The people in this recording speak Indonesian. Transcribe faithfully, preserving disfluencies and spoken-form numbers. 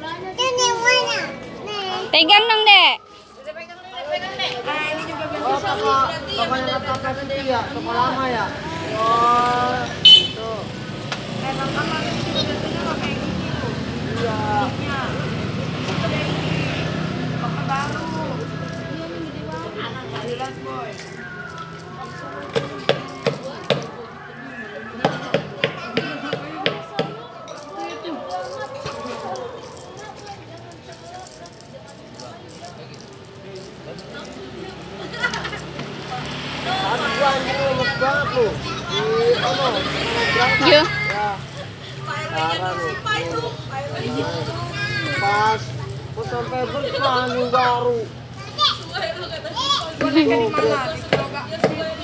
Ini yang mana? Pegang dong, Dek. Nah, ini juga belum bisa berarti ya beda dari ya, toko lama ya. Oh, itu. Eh, Bang Kamal ini juga biasanya pakai gigi tuh. Iya. Giginya. Itu dari pakai baru. Iya, ini gede banget. Jelas, boy. Tadi gua anjing lemes banget tuh. Di ono, berangkat. Yo. Ya. Parah lu. Pas gua sampai berapa anjing baru. Boneka di mana? Di Proga.